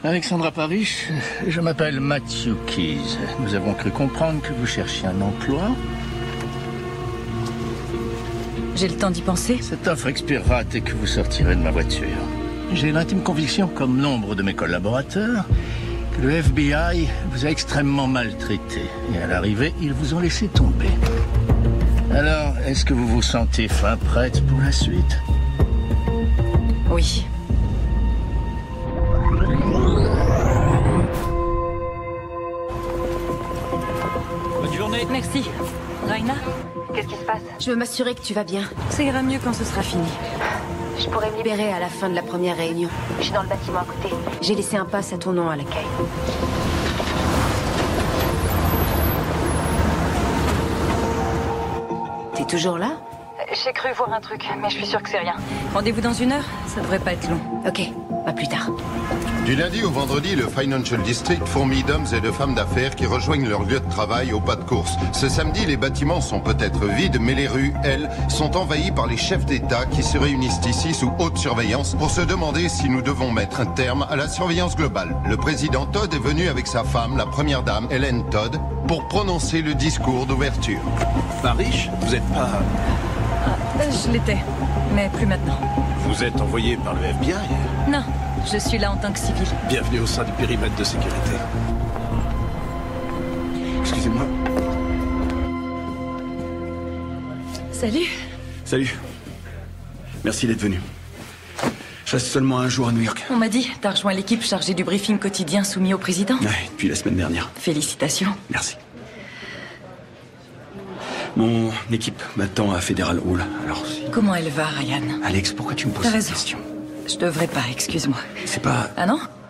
Alexandra Parrish, je m'appelle Matthew Keyes. Nous avons cru comprendre que vous cherchiez un emploi. J'ai le temps d'y penser. Cette offre expirera dès que vous sortirez de ma voiture. J'ai l'intime conviction, comme nombre de mes collaborateurs, que le FBI vous a extrêmement maltraité. Et à l'arrivée, ils vous ont laissé tomber. Alors, est-ce que vous vous sentez fin prête pour la suite? Oui. Bonne journée. Merci. Raina, Qu'est-ce qui se passe? Je veux m'assurer que tu vas bien. ça ira mieux quand ce sera fini. Je pourrais me libérer à la fin de la première réunion. Je suis dans le bâtiment à côté. J'ai laissé un pass à ton nom à l'accueil. T'es toujours là? J'ai cru voir un truc, mais je suis sûre que c'est rien. Rendez-vous dans 1 heure? Ça devrait pas être long. Ok, à plus tard. Du lundi au vendredi, le Financial District fourmille d'hommes et de femmes d'affaires qui rejoignent leur lieu de travail au pas de course. Ce samedi, les bâtiments sont peut-être vides, mais les rues, elles, sont envahies par les chefs d'État qui se réunissent ici sous haute surveillance pour se demander si nous devons mettre un terme à la surveillance globale. Le président Todd est venu avec sa femme, la première dame, Helen Todd, pour prononcer le discours d'ouverture. Parrish, vous êtes pas... Je l'étais, mais plus maintenant. Vous êtes envoyé par le FBI? Non, je suis là en tant que civil. Bienvenue au sein du périmètre de sécurité. Excusez-moi. Salut. Salut. Merci d'être venu. Je reste seulement un jour à New York. On m'a dit, t'as rejoint l'équipe chargée du briefing quotidien soumis au président. Ouais, depuis la semaine dernière. Félicitations. Merci. Mon équipe m'attend à Federal Hall. Alors, si... Comment elle va, Ryan? Alex, pourquoi tu me poses T'as cette raison. question? Je devrais pas, excuse-moi. C'est pas... Ah non?